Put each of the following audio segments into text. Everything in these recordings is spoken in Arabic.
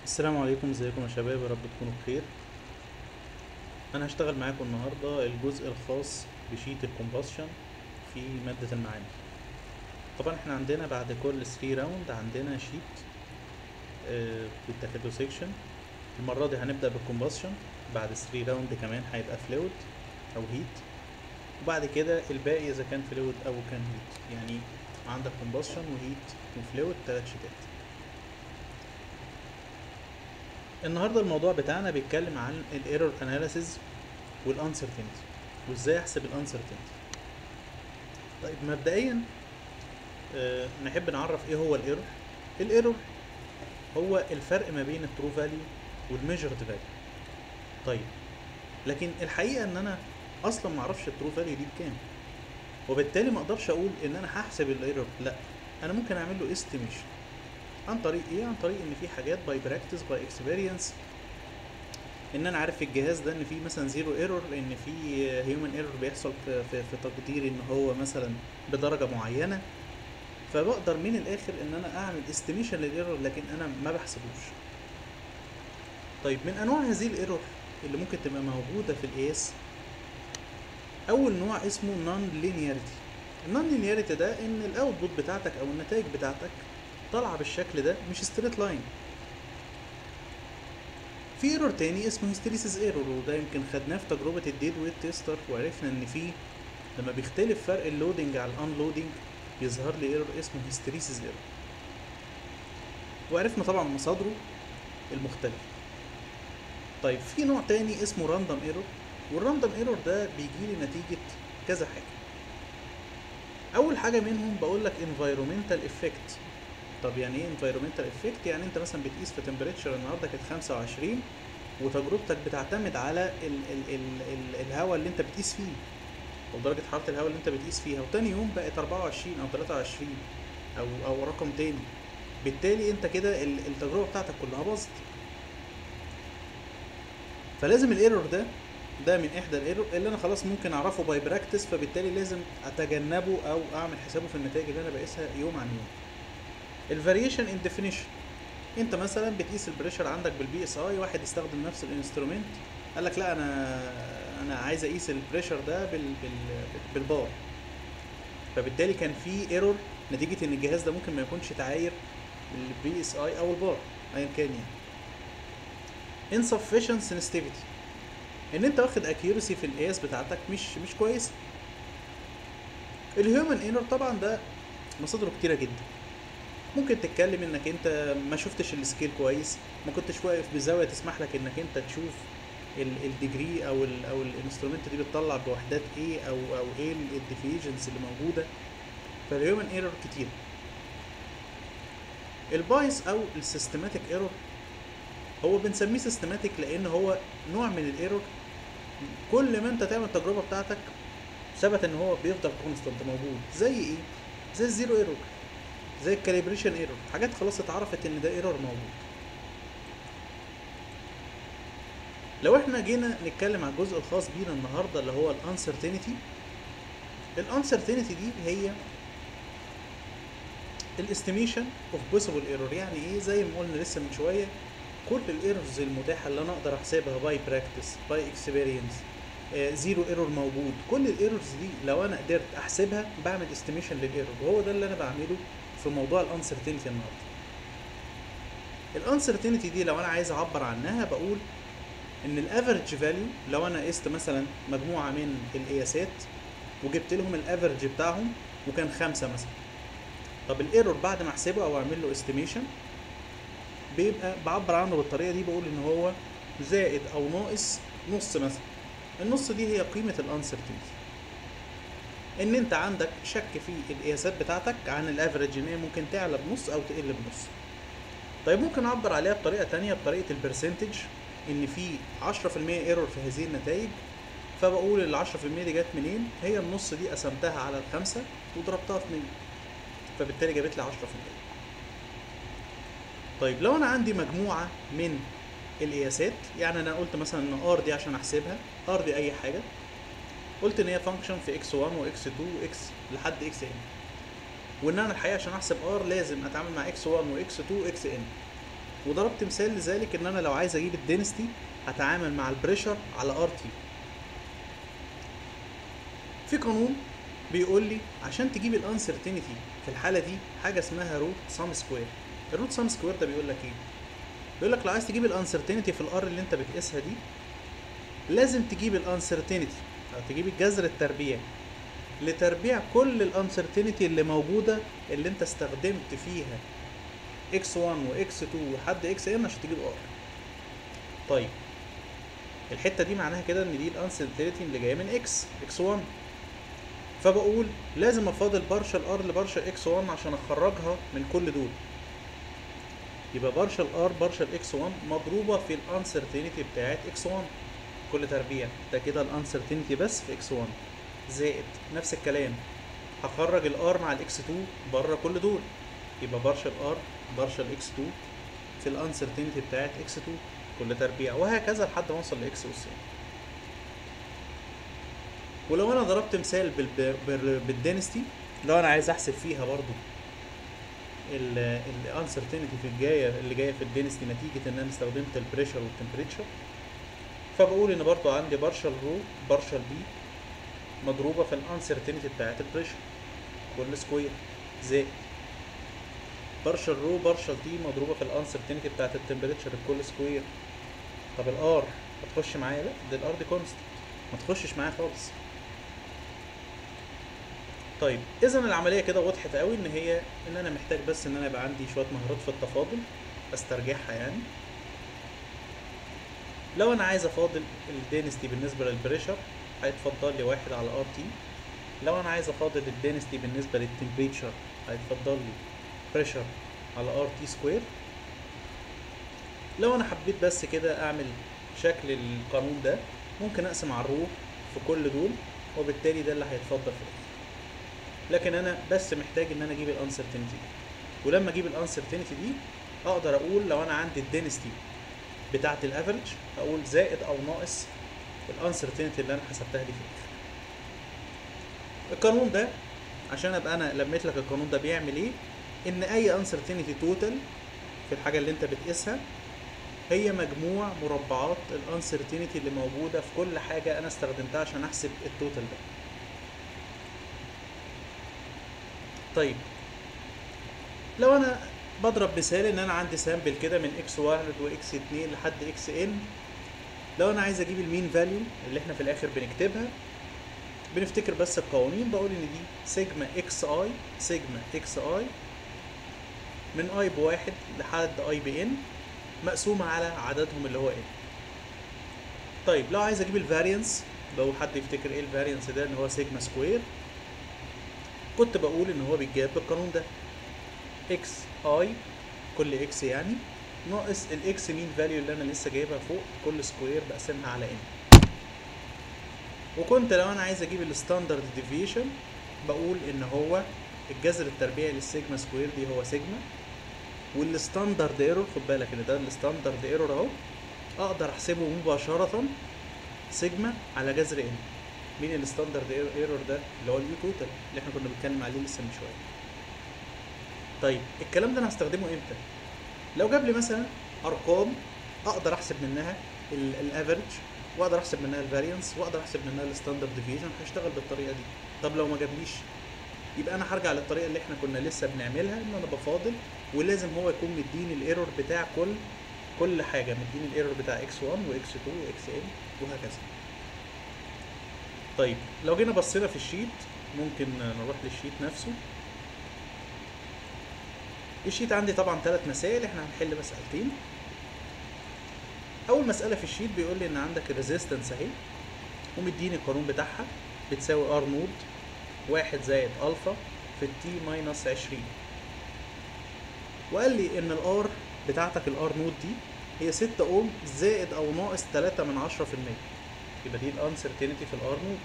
السلام عليكم، ازيكم يا شباب؟ يا رب تكونوا بخير. انا هشتغل معاكم النهارده الجزء الخاص بشيت الكومباشن في مادة المعامل. طبعا احنا عندنا بعد كل 3 راوند عندنا شيت بيتاخد له سيكشن. المرة دي هنبدأ بالكومباشن، بعد 3 راوند كمان هيبقى فلويد او هيت، وبعد كده الباقي اذا كان فلويد او كان هيت. يعني عندك كومباشن وهيت وفلويد 3 شيتات. النهارده الموضوع بتاعنا بيتكلم عن الايرور اناليسيز والانسرتينتي، وازاي احسب الانسرتينتي. طيب مبدئيا نحب نعرف ايه هو الايرور. الايرور هو الفرق ما بين الترو فاليو والميجرد فاليو. طيب لكن الحقيقه ان انا اصلا ما اعرفش الترو فاليو دي بكام، وبالتالي ما اقدرش اقول ان انا هحسب الايرور. لا، انا ممكن اعمل له استيميشن. عن طريق ايه؟ عن طريق ان في حاجات باي براكتس باي اكسبيرينس، ان انا عارف في الجهاز ده ان في مثلا زيرو ايرور، ان في هيومن ايرور بيحصل في تقديري ان هو مثلا بدرجه معينه. فبقدر من الاخر ان انا اعمل استيميشن للايرور، لكن انا ما بحسبوش. طيب من انواع هذه الايرور اللي ممكن تبقى موجوده في القياس، اول نوع اسمه نون لينياريتي. النون لينياريتي ده ان الاوتبوت بتاعتك او النتائج بتاعتك طالعه بالشكل ده، مش ستريت لاين. في ايرور تاني اسمه هيستيريسيس ايرور، وده يمكن خدناه في تجربه الديد ويت تيستر، وعرفنا ان في لما بيختلف فرق اللودنج على الانلودنج يظهر لي ايرور اسمه هيستيريسيس ايرور، وعرفنا طبعا مصادره المختلفه. طيب في نوع تاني اسمه راندوم ايرور، والراندوم ايرور ده بيجي لي نتيجه كذا حاجه. اول حاجه منهم بقول لك environmental effect. طب يعني ايه environmental effect؟ يعني انت مثلا بتقيس في temperature النهارده كانت 25، وتجربتك بتعتمد على الهواء اللي انت بتقيس فيه، او درجه حراره الهواء اللي انت بتقيس فيها، وتاني يوم بقت 24 او 23 او رقم تاني. بالتالي انت كده التجربه بتاعتك كلها باظت. فلازم الايرور ده من احدى الايرور اللي انا خلاص ممكن اعرفه باي براكتس، فبالتالي لازم اتجنبه او اعمل حسابه في النتائج اللي انا بقيسها يوم عن يوم. الفاريشن ان ديفينيشن، انت مثلا بتقيس البريشر عندك بالبي اس اي، واحد استخدم نفس الانسترومنت قال لك لا انا عايز اقيس البريشر ده بالبار، فبالتالي كان في ايرور نتيجه ان الجهاز ده ممكن ما يكونش تعاير البي اس اي او البار ايا كان. يعني insufficient sensitivity، ان انت واخد اكيورسي في القياس بتاعتك مش كويس. الهيومن ايرور طبعا ده مصادره كتيره جدا. ممكن تتكلم انك انت ما شفتش السكيل كويس، ما كنتش واقف بزاويه تسمح لك انك انت تشوف الديجري او الانسترومنت دي بتطلع بوحدات ايه، او ايه الديفيجنز اللي موجوده. فالهيومن ايرور كتير. البايس او السيستماتيك ايرور، هو بنسميه سيستماتيك لان هو نوع من الايرور كل ما انت تعمل التجربه بتاعتك ثبت ان هو بيفضل كونستانت موجود. زي ايه؟ زي الزيرو ايرور، زي الكاليبريشن ايرور، حاجات خلاص اتعرفت ان ده ايرور موجود. لو احنا جينا نتكلم عن الجزء الخاص بينا النهارده اللي هو الانسرتينتي. الانسرتينتي دي هي الاستيميشن اوف بوسيبل ايرور. يعني ايه؟ زي ما قلنا لسه من شويه، كل الايرورز المتاحه اللي انا اقدر احسبها باي براكتس باي اكسبيرينس، زيرو ايرور موجود. كل الايرورز دي لو انا قدرت احسبها بعمل استيميشن للايرور، وهو ده اللي انا بعمله في موضوع الانسرتينتي النهارده. الانسرتينتي دي لو انا عايز اعبر عنها بقول ان الافريج فاليو، لو انا قست مثلا مجموعه من القياسات وجبت لهم الافريج بتاعهم وكان 5 مثلا، طب الايرور بعد ما احسبه او اعمل له استيميشن بيبقى بعبر عنه بالطريقه دي، بقول ان هو زائد او ناقص نص مثلا. النص دي هي قيمه الانسرتينتي، ان انت عندك شك في القياسات بتاعتك عن الافريج، ان هي ممكن تعلى بنص او تقل بنص. طيب ممكن اعبر عليها بطريقه تانية، بطريقه البرسنتج، ان في 10% ايرور في هذه النتائج، فبقول ال 10% دي جت منين؟ هي النص دي قسمتها على الخمسة وضربتها في 100، فبالتالي جابت لي 10%. طيب لو انا عندي مجموعة من القياسات، يعني انا قلت مثلا ان ار دي عشان احسبها، ار دي اي حاجة، قلت ان هي فانكشن في اكس 1 واكس 2 واكس لحد اكس ان، وان انا الحقيقة عشان احسب ار لازم اتعامل مع اكس 1 واكس 2 واكس ان. وضربت مثال لذلك ان انا لو عايز اجيب الدينستي هتعامل مع البريشر على ار تي. في قانون بيقول لي عشان تجيب الانسرتينتي في الحاله دي حاجه اسمها روت سام سكوير. الروت سام سكوير ده بيقول لك ايه؟ بيقول لك لو عايز تجيب الانسرتينتي في الار اللي انت بتقيسها دي لازم تجيب الانسرتينتي او تجيب الجذر التربيعي لتربيع كل الانسرتينتي اللي موجوده اللي انت استخدمت فيها x1 و x2 لحد xn عشان تجيب r. طيب الحته دي معناها كده ان دي الانسرتينتي اللي جايه من x1، فبقول لازم افاضل بارشل ار لبارشل x1 عشان اخرجها من كل دول. يبقى بارشل ار بارشل x1 مضروبه في الانسرتينتي بتاعت x1 كل تربيع، ده كده الانسرتينتي بس في x1 زائد نفس الكلام هخرج الار مع الاكس 2 بره كل دول، يبقى بارشل ار بارشل اكس 2 في الانسرتينتي بتاعت اكس 2 كل تربيع، وهكذا لحد ما اوصل لاكس اس. ولو انا ضربت مثال بالدينستي، لو انا عايز احسب فيها برضو الانسرتينتي في اللي جايه في الدينستي نتيجه ان انا استخدمت البريشر والتمبريتشر، فبقول ان برضو عندي بارشل رو بارشل بي مضروبه في الانسرتينتي بتاعت البريشر كل سكوير زائد بارشل رو بارشل تي مضروبه في الانسرتينتي بتاعت التمبريتشر الكل سكوير. طب الار هتخش معايا؟ لا، ده الار دي كونستنت ما تخشش معايا خالص. طيب اذا العمليه كده وضحت قوي ان هي ان انا محتاج بس ان انا يبقى عندي شويه مهارات في التفاضل استرجعها يعني. لو انا عايز افاضل الدينستي بالنسبه للبريشر هيتفضل لي 1 على ار تي. لو انا عايز افاضل الدينستي بالنسبه للتمبريتشر هيتفضل لي بريشر على ار تي سكوير. لو انا حبيت بس كده اعمل شكل القانون ده ممكن اقسم على الرو في كل دول وبالتالي ده اللي هيتفضل في الاخر. لكن انا بس محتاج ان انا اجيب الانسرتينتي، ولما اجيب الانسرتينتي دي اقدر اقول لو انا عندي الدينستي بتاعه الافريج اقول زائد او ناقص الانسرتينتي اللي انا حسبتها دي في الاخر. القانون ده عشان ابقى انا لميت لك القانون ده بيعمل ايه، ان اي انسرتينتي توتال في الحاجه اللي انت بتقيسها هي مجموع مربعات الانسرتينتي اللي موجوده في كل حاجه انا استخدمتها عشان احسب التوتال ده. طيب لو انا بضرب مثال ان انا عندي سامبل كده من x1 وx2 لحد xn، لو انا عايز اجيب المين فاليو اللي احنا في الاخر بنكتبها بنفتكر بس القوانين. بقول ان دي سيجما اكس اي سيجما اكس اي من اي بواحد لحد اي بان مقسومه على عددهم اللي هو n. طيب لو عايز اجيب الفاريانس، لو حد يفتكر ايه الفاريانس ده، ان هو سيجما سكوير، كنت بقول ان هو بيتجاب بالقانون ده اكس اي كل اكس يعني ناقص الاكس مين فاليو اللي انا لسه جايبها فوق كل سكوير بقسمها على n. وكنت لو انا عايز اجيب الستاندرد ديفيشن بقول ان هو الجذر التربيعي للسيجما سكوير دي هو سيجما، والستاندرد ايرور خد بالك ان ده الستاندرد ايرور اهو اقدر احسبه مباشره سيجما على جذر n. مين الستاندرد ايرور ده؟ اللي هو اليو توتال اللي احنا كنا بنتكلم عليه لسه من شويه. طيب الكلام ده انا هستخدمه امتى؟ لو جاب لي مثلا ارقام اقدر احسب منها الافريج واقدر احسب منها الفاريانس واقدر احسب منها الستاندرد ديفيشن، هشتغل بالطريقه دي. طب لو ما جابليش يبقى انا هرجع للطريقه اللي احنا كنا لسه بنعملها، ان انا بفاضل ولازم هو يكون مديني الايرور بتاع كل حاجه، مديني الايرور بتاع x1 وx2 وxn وهكذا. طيب لو جينا بصينا في الشيت ممكن نروح للشيت نفسه. الشيت عندي طبعا 3 مسائل، احنا هنحل مسألتين. اول مسألة في الشيت بيقول لي ان عندك الريزيستنس اهي ومديني القانون بتاعها بتساوي ار نود 1 زائد الفا في التي ماينس 20، وقال لي ان الار بتاعتك الار نود دي هي 6 اوم زائد او ناقص 3 من 10%، يبقى دي الانسرتينتي في الار نود.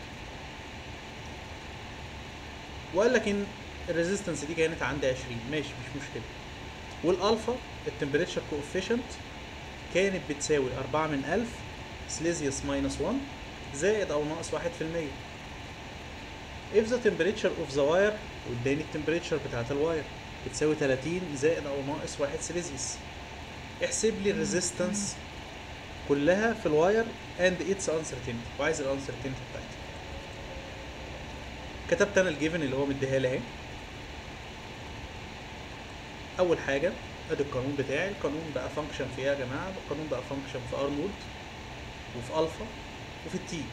وقال لك ان الريزيستنس دي كانت عندي 20، ماشي مش مشكله. والالفا التمبريتشر كوفيشنت كانت بتساوي 4 من 1000 سليزيوس ماينس 1 زائد او ناقص 1%. if the temperature of the wire واداني التمبريتشر بتاعت الواير بتساوي 30 زائد او ناقص 1 سليزيوس. احسب لي الريزيستنس كلها في الواير اند اتس uncertainty، وعايز الانسرتينتي بتاعتها. كتبت انا الجيفن اللي هو مديها لي اهي. اول حاجه ادي القانون بتاعي، القانون بقى فانكشن في ايه يا جماعه؟ القانون بقى فانكشن في ار نود وفي الفا وفي التي.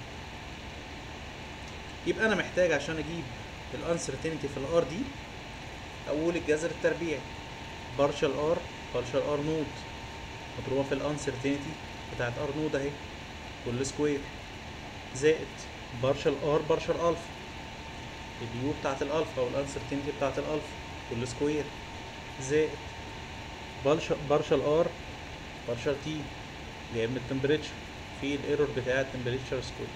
يبقى انا محتاج عشان اجيب الانسرتينتي في الار دي اقول الجذر التربيعي بارشال ار نود مضروبه في الانسرتينتي بتاعت ار نود اهي كل سكوير، زائد بارشال الفا اليو بتاعت الالفا والانسرتينتي بتاعت الالفا كل سكوير، زائد بارشال تي جاي من التمبريتشر في الايرور بتاع التمبريتشر سكوير.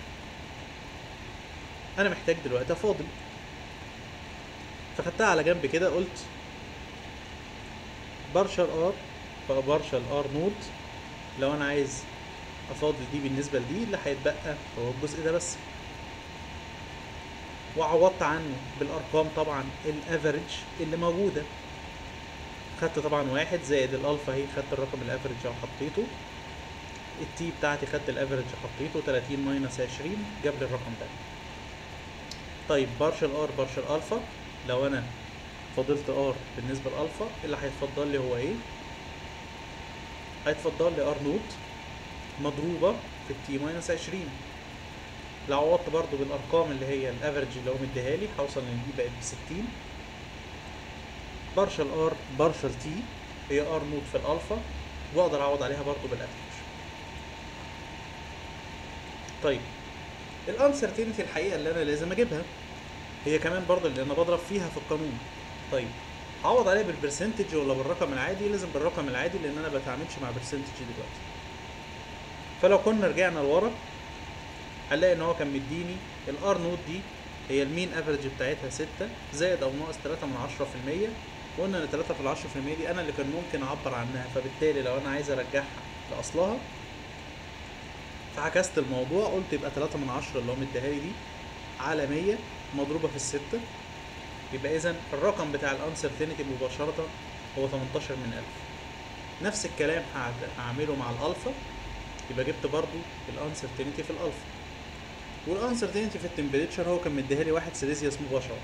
انا محتاج دلوقتي افاضل، فخدتها على جنب كده، قلت بارشال ار نود لو انا عايز افاضل دي بالنسبه لدي اللي هيتبقى هو الجزء ده بس، وعوضت عنه بالارقام طبعا الافريج اللي موجوده. خدت طبعا واحد زائد الالفا اهي، خدت الرقم الافريج وحطيته، التي بتاعتي خدت الافريج حطيته 30 ماينس 20 جاب لي الرقم ده. طيب بارشال الفا لو انا فضلت ار بالنسبه لالفا اللي هيتفضل لي هو ايه؟ هيتفضل لي ار نوت مضروبه في التي ماينس 20. لو عوضت برضو بالارقام اللي هي الافريج اللي هو مديها لي هوصل ان دي بقت ب 60. بارشال تي هي ار نوت في الالفا، واقدر اعوض عليها برضو بالافريج. طيب الانسرتينتي الحقيقه اللي انا لازم اجيبها هي كمان برضو اللي انا بضرب فيها في القانون. طيب اعوض عليها بالبرسنتج ولا بالرقم العادي؟ لازم بالرقم العادي لان انا بتعاملش مع برسنتج دلوقتي. فلو كنا رجعنا لورا هنلاقي ان هو كان مديني الار نوت دي هي المين افريج بتاعتها 6 زائد او ناقص 3 من 10%. وقلنا ان 3 في ال 10% دي انا اللي كان ممكن اعبر عنها، فبالتالي لو انا عايز ارجعها لاصلها فعكست الموضوع، قلت يبقى 3 من 10 اللي هو مديها لي دي على 100 مضروبه في الستة، يبقى اذا الرقم بتاع الانسرتينتي مباشره هو 18 من 1000. نفس الكلام هعمله مع الالفا، يبقى جبت برضو الانسرتينتي في الالفا، والانسرتينتي في التمبريتشر هو كان مديها لي واحد سيليزيوس مباشره.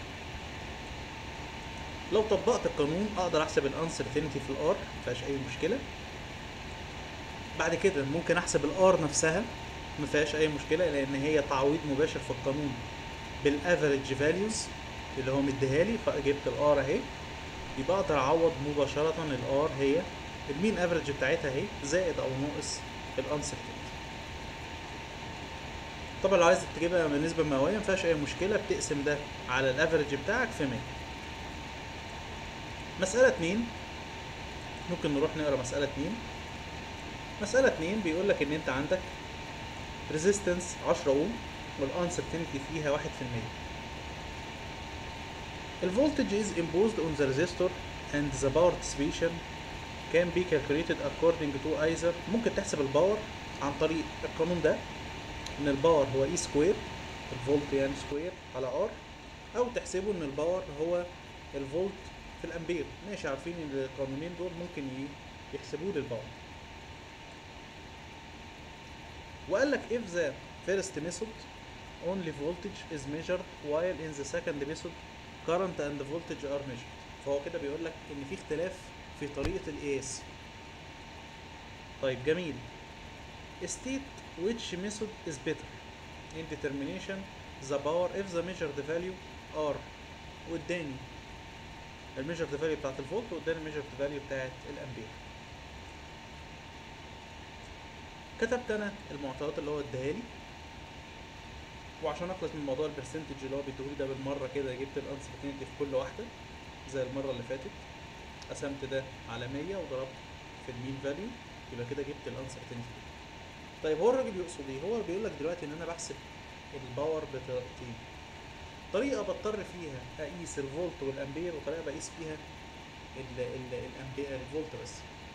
لو طبقت القانون اقدر احسب الانسرتينتي في الار مفيهاش اي مشكله. بعد كده ممكن احسب الار نفسها مفيهاش اي مشكله، لان هي تعويض مباشر في القانون بالافريج فاليوز اللي هو مديها لي، فجبت الار اهي. يبقى اقدر اعوض مباشره الار هي المين افريج بتاعتها اهي زائد او ناقص الانسرتينتي. طبعا لو عايز تجيبها بالنسبه مئويه مفيهاش اي مشكله، بتقسم ده على الافريج بتاعك في 100. مساله 2 ممكن نروح نقرا مساله 2. مساله 2 بيقول لك ان انت عندك ريزيستنس 10 اوم والانسرتينتي فيها 1%. الفولتج is imposed on the resistor and the power dissipation can be calculated according to either. ممكن تحسب الباور عن طريق القانون ده، ان الباور هو اي سكوير، الفولت يعني سكوير على ار، او تحسبه ان الباور هو الفولت في الامبير. ماشي، عارفين ان القانونين دول ممكن يحسبوه للباور. وقال لك if the first method only voltage is measured while in the second method current and voltage are measured. فهو كده بيقول لك ان في اختلاف في طريقة القياس. طيب جميل. state which method is better in determination the power if the measured value are قدامي الميجرد فاليو بتاعت الفولت وقدامي الميجرد فاليو بتاعت الامبير. كتبت انا المعطيات اللي هو اداها لي، وعشان اخلص من موضوع البرسنتج اللي هو بيديهولي ده بالمره كده جبت الانسرتينتي في كل واحده زي المره اللي فاتت، قسمت ده على 100 وضربت في المين فاليو، يبقى كده جبت الانسرتينتي. طيب هو الراجل يقصد ايه؟ هو بيقول لك دلوقتي ان انا بحسب الباور بطريقتين، طريقه بضطر فيها اقيس الفولت والامبير، وطريقه بقيس فيها الامبير الفولت بس.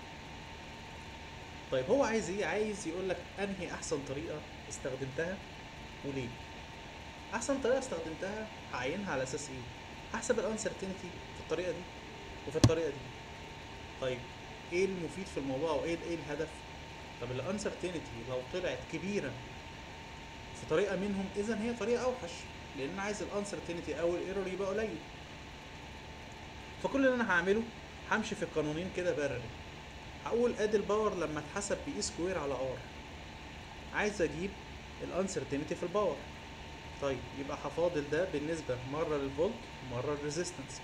طيب هو عايز ايه؟ عايز يقول لك انهي احسن طريقه استخدمتها وليه. احسن طريقه استخدمتها هعينها على اساس ايه؟ هحسب الانسرتينتي في الطريقه دي وفي الطريقه دي. طيب ايه المفيد في الموضوع او ايه الهدف. طب الانسرتينتي لو طلعت كبيره في طريقه منهم، اذا هي طريقه اوحش، لان انا عايز الانسرتينتي او الايرور يبقى قليل. فكل اللي انا هعمله، همشي في القانونين كده بارل. هقول ادي الباور لما اتحسب باي سكوير على ار، عايز اجيب الانسرتينتي في الباور. طيب يبقى هفاضل ده بالنسبه مره للفولت مره للريزيستنس،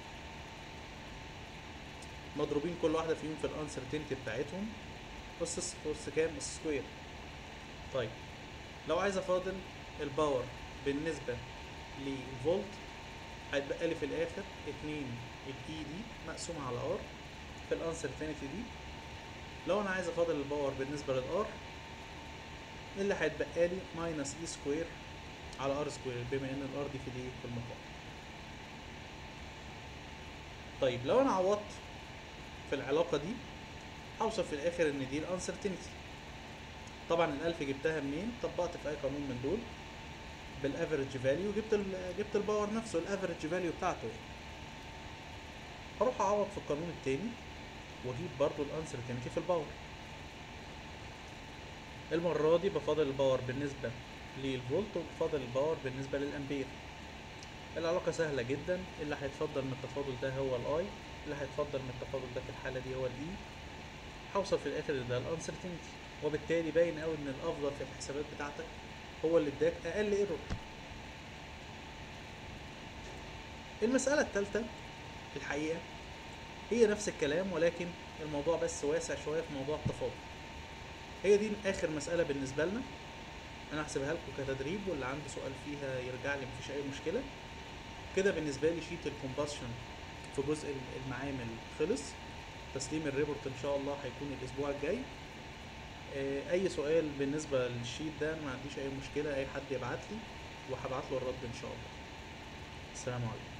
مضروبين كل واحده فيهم في الانسرتينتي بتاعتهم اس كام؟ اس سكوير. طيب لو عايز افاضل الباور بالنسبه للفولت، هيتبقى لي في الاخر 2 الاي دي مقسومه على ار في الانسرتينتي دي. لو انا عايز افاضل الباور بالنسبه للار، اللي هيتبقى لي ماينس اي سكوير على ار سكوير، بما ان الار دي في الايه؟ في المقام. طيب لو انا عوضت في العلاقه دي، هوصل في الاخر ان دي الانسرتينتي. طبعا الالف جبتها منين؟ طبقت في اي قانون من دول بالافريج فاليو، جبت الباور نفسه الافريج فاليو بتاعته يعني. هروح اعوض في القانون التاني واجيب برضو الانسرتينتي في الباور. المره دي بفاضل الباور بالنسبه للفولت وبفاضل الباور بالنسبه للامبير. العلاقه سهله جدا، اللي هيتفضل من التفاضل ده هو الاي، اللي هيتفضل من التفاضل ده في الحاله دي هو الاي. هوصل في الاخر ده الانسرتينتي، وبالتالي باين قوي ان الافضل في الحسابات بتاعتك هو اللي اداك اقل ايرور. المساله الثالثه الحقيقه هي نفس الكلام، ولكن الموضوع بس واسع شويه في موضوع التفاضل. هي دي اخر مساله بالنسبه لنا، انا هحسبها لكم كتدريب، واللي عنده سؤال فيها يرجع لي، مفيش اي مشكله. كده بالنسبه لي شيت الكومباشن في جزء المعامل خلص. تسليم الريبورت ان شاء الله هيكون الاسبوع الجاي. اي سؤال بالنسبه للشيت ده ما عنديش اي مشكله، اي حد يبعت لي وهبعت له الرد ان شاء الله. السلام عليكم.